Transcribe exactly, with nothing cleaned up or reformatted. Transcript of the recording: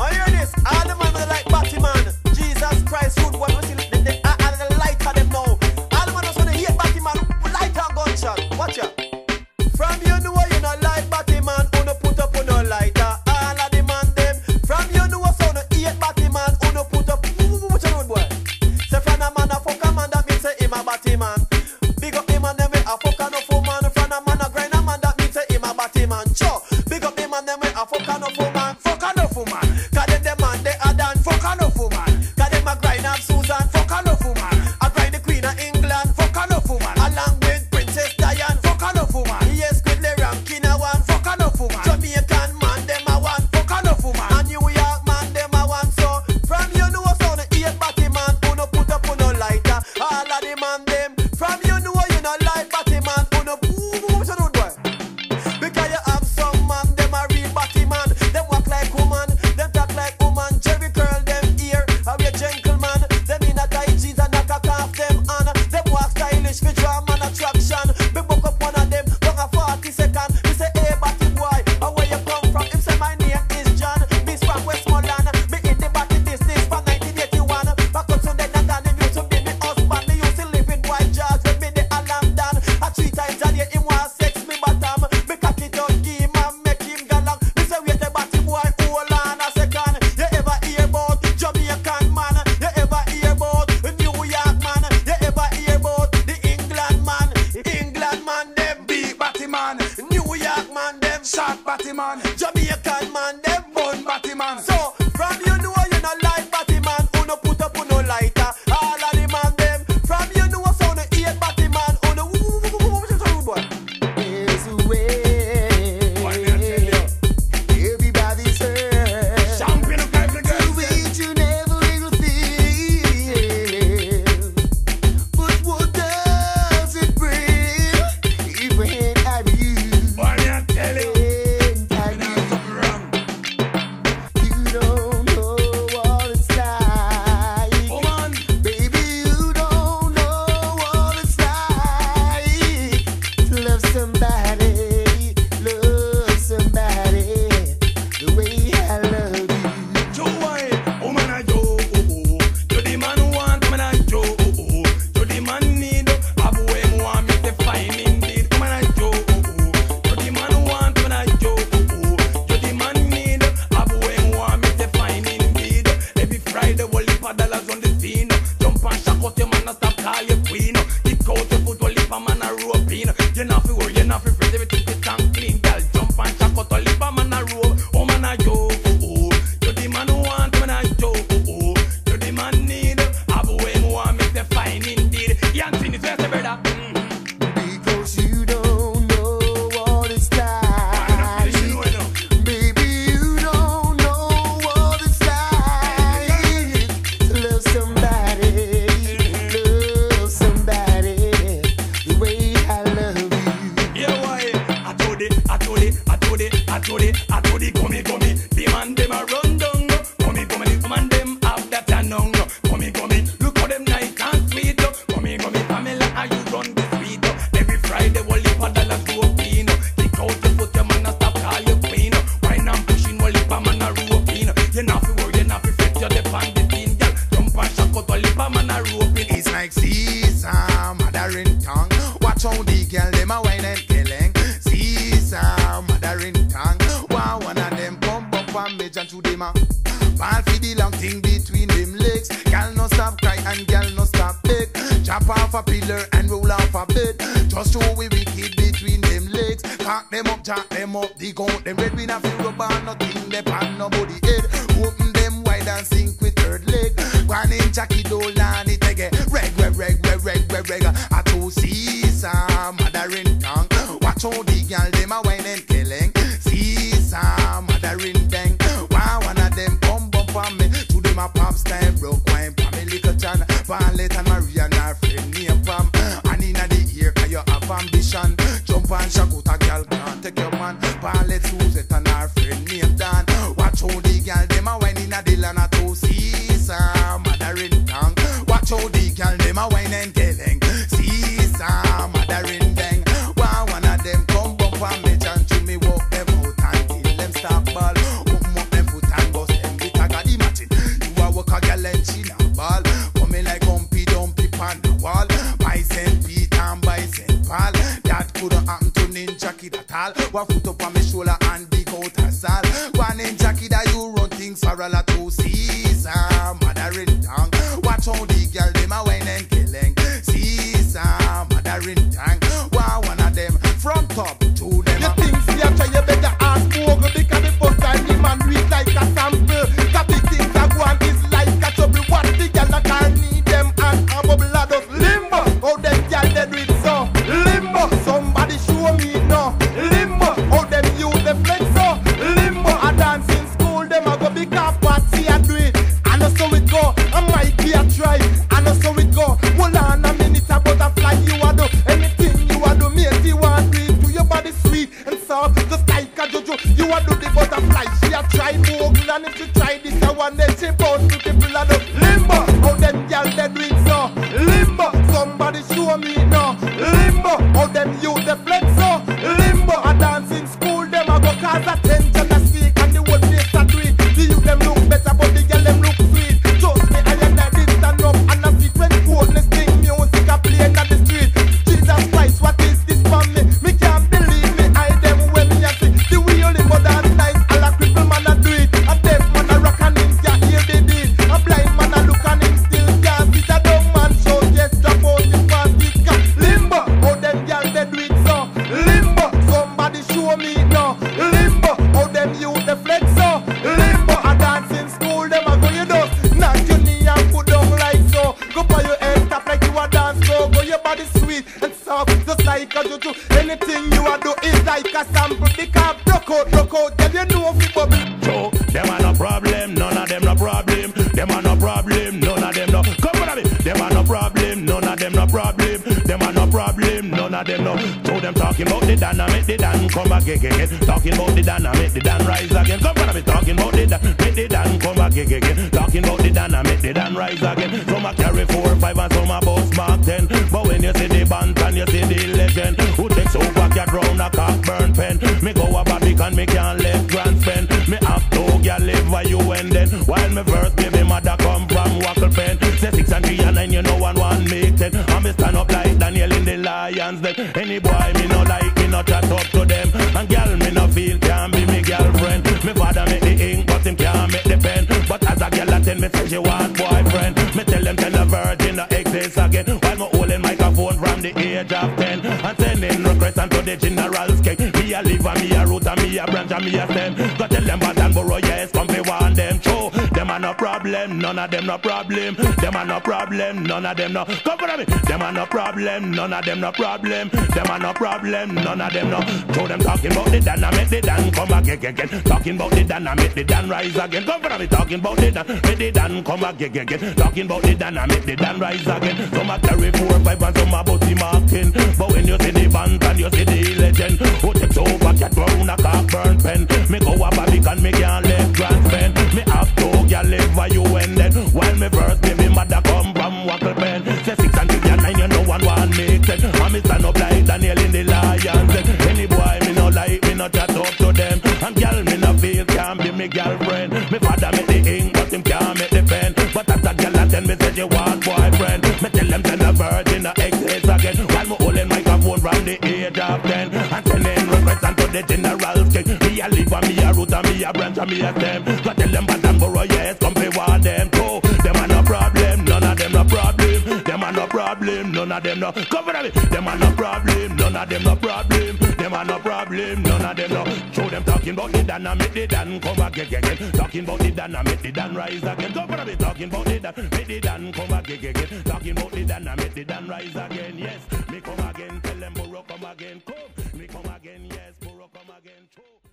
I hear this. All the man with like Batman. Jesus Christ, who what we see the, the, uh, uh, the light of them now. All the man who's gonna hate Batman, light and gunshot. Watch out. From you know you not like Batman, who no put up on no lighter. All of the man them. From you know so no hate Batman, who no put up. Watch out, boy. Say from a man a fuck a man, that means say him a Batman. Big up him and them with a fuck and a fool man. From a man a grind a man, that means say him a Batman. Sure. Big up him and them with a fuck and a fool man. Fuck and a fool man. Cause them them man they a dance. Fuck and a fool man. Cause them a grind up Susan. Fuck and a fool man. A grind the Queen of England. Fuck and a fool man. Along with Princess Diane. Fuck and a fool man. Yes, Quidley Rankin a one. Fuck and a fool man. Jamaican man them a one. Fuck and a fool man. And New York man them a one. So from you know so no hate Batman, who no put up on no lighter. All of the man them. From you know you not like Batman, who no what's your boy? Because you have some man them a real Batman. Them walk like woman, them talk like woman. Jerry curl them ear, how you gentleman. Them in a tight jeans and knock a calf them on. Them walk stylish for drama and attraction. Me book up one of them, long a forty second. Me say, hey Batty boy, how where you come from? Him say my name is John. Me's from Westmoreland. Me in the Batty business from nineteen eighty-one. Back up to the Nathan, him used to be me husband. Me used to live in white jars with me the alarm done. A three times a day him want sex me bottom. Me cock it out, give him and make him galong. Me say wait a Batty boy, hold on a second. You ever hear about Jamaican man? You ever hear about New York man? You ever hear about the England man? England man them Big Batman, New York man them shot Batman, Jamaican man them bun Batman. So from you know you not like Batman, who no put up on no lighter. All of the man them. From you know so no hate Batman, who no what's your boy? There's a way. What me I tell you? Everybody's hurt. Champion of life, the To girl. which you never will feel. But what does it bring if we ain't have you? What me I tell you? Ain't You have know you. something wrong. You don't know what it's like. Oh man, Baby, you don't know what it's like to love somebody, love somebody the way I love you. Joe White, oh man I Joe, oh oh. You the man who want, man I Joe, oh oh. You the man need, a boy who want me to find indeed, man I Joe, oh oh. You the man who want, man I Joe, oh oh. You the man need, a boy who want me to find indeed. Every Friday, whole heap of dollars on the scene. Jump and shock out your man, and stop call you queen. Kick out your foot, whole heap of man a rope in. You not fi worry, you not fi fret, everything is and clean, girl. Jump and shock out, whole heap of man a rope. Oh man I Joe, oh oh. You the man who want, man I Joe, oh oh. You the man need, a boy who want me to find indeed. Yancin is best, brother. Because you don't know what it's like. Baby, you don't know what it's like to love somebody, love somebody the way I love you. Yeah, why? I told it, I told it, I told it, I told it, I told it, come here, come here. The man them a run down, come here, come here. The man them have that a nung, come here, come here. Look how them nice and sweet, come here, come here. Pamela, how you run the sweet? Every Friday, whole heap of dollars to a clean. Kick out your foot, your man a stop call you queen. Wine and pushing, whole heap of man a rope in. You not fi worry, you not fi fret, you're the pan the scene, girl. Jump and shock out, whole heap of man a rope in. It's like Caesar, mother in tongue. Watch how the girl them a wine and killing. Caesar, mother in tongue. One one of them come up and me and to them a ball for the long thing between them legs. Girl no stop cry and girl no stop beg. Chop off a pillar and roll off a bed. Just show we wicked between them legs. Cock them up, jack them up, dig out them red. We not feel rubber, nothing they pan nobody head. Open them wide and sink with third leg. One in Jackie Dolan it again. Reg, reg, reg, reg, reg, reg, reg. I to Caesar, mother in tongue. Watch how the girl them a wine and killing. Caesar, mother in dang. One one of them come bump on me. To them a pop style broke wine. Pam me little John, Violet and Maria and her friend name Pam. And inna the ear 'cause you have ambition. Jump and shock out a girl can't take your man. Violet Suzette and her friend name Dan. Watch how the girl them a wine inna the land. To Caesar, mother in tongue. Watch how the girl them a wine and killing. Caesar, mother in dang. One one of them come bump on me and to me walk them out until them stop ball. Open up them foot and bust them with to Ninja Kid at all. One foot up on my shoulder and big out a sal. One Ninja Kid that you run things for a lot to Caesar, mother in tongue. Watch how the girl them a wine and killing. Caesar, mother in tongue. One one of them from top to them. You think see a try, you better ask Bogle, because the first time the man read like a sample. The big things that go on is like a trouble. What the girl a call need them and a bubble of those limbo. How them girl they do it so limbo. Somebody show me no limbo. How them use the flex so limbo. A dance in school them a go big up party and do it. I know so it go. I might be a try. I know so it go. Hold on a minute, a butterfly you a do. Anything you a do, mate, you want to do your body sweet and soft, just like a jojo. You a do the butterfly. She a try Bogle, and if she try this, I want then she bound to people a do limbo. How them girl they do it so limbo. Somebody show me no limbo. How them use the flex so limbo. A dance in school, them a go cause attention a seek, and the whole place a do it. The youth them look better, but the girl them look sweet. Trust me, I am not this stand up and a seat when coldness thing music a playing at the street. Jesus Christ, what is this for me? Me can't believe me, I them when me a see the way only modern times. All a cripple man a do it, a deaf man a rock and him can't hear the beat. A blind man a look and him still can't sit. A dumb man show just drop out the party car. Limbo, how them girl they do it so limbo. Somebody show me no limbo. How them use the flex so limbo. A dance in school them a go you know. Knock your knee and put down like so. Go by your head tap like you a dance go. Go your body sweet and soft just like a juju. Anything you a do is like a sample. Because broke out, broke out, tell you know if you bubble. So, them are no problem, none of them no problem. Them are no problem, none of them no. Come on, me. Them are no problem, none of them no problem. Them are no problem, none of them no. So them talking about the dynamic, the dan come back again. Talking about the dynamic, the dan rise again. Come on, me. Talking about the dan, make the dan come back again. Talking about the dynamic, the dan rise again. Some a carry four, five, and some a bus mark ten. But when you see the band and you see the legend, who takes over your round a cock burn pen? Me go a Barbican, me can't let grand spend. Me have to girl live where you end then. While me verse, baby mother come from Wackle Pen. Say six and three and nine, you know one one make ten. And me stand up like Daniel in the Lions den. Any boy me no like, me no chat up to them. And girl me no feel can be me girlfriend. Me father make the ink, but him can't make the pen. But as a girl I tell me say she want boyfriend. Me tell them tell the virgin no exist again. While me holding microphone from the age of ten. And sending requests unto the general's cake. Me a live and me a root and me a branch and me a stem. Go tell them bad and borrow yes, come be one them show. Them are no problem, none of them no problem. Them are no problem, none of them no. Come for me. Them are no problem, none of them no problem. Them are no problem, none of them no. Show them talking about the dynamic, the dan come back again. Talking about the dynamic, the dan rise again. Come for me. Talking about the dan, make the dan come back again. Talking about the dynamic, the dan rise again. Some a carry four, five, and some a body marking. But when you see the band and you see the legend, who takes over, get round a cock burn pen. Me go a Barbican, me can't let grand spend. Me have to girl live where you end then. While me verse, baby mother come from Wackle Pen. Say six and three and nine, you know one one make ten. And me stand up like Daniel in the Lions den. Any boy me no like, me no chat up to them. And girl me no feel can be me girlfriend. Me father make the ink, but him can't make the pen. But as a girl I tell me say she want boyfriend. Me tell them tell the virgin no exist again. While me holding microphone from the age of ten. And sending requests unto the general's cake. Me a live and me a root and me a branch and me a stem. Go tell them bad and borrow yes, come be one them too. Them are no problem, none of them no problem. Them are no problem, none of them no. Come for me. Them are no problem, none of them no problem. Them are no problem, none of them no. Show them talking about the dynamic, the dan come back again. Talking about the dynamic, the dan rise again. Come for me. Talking about the dan, make the dan come back again. Talking about the dynamic, the dan rise again. Yes, me come again, tell them borrow come again. Come, me come again, yes, borrow come again. True.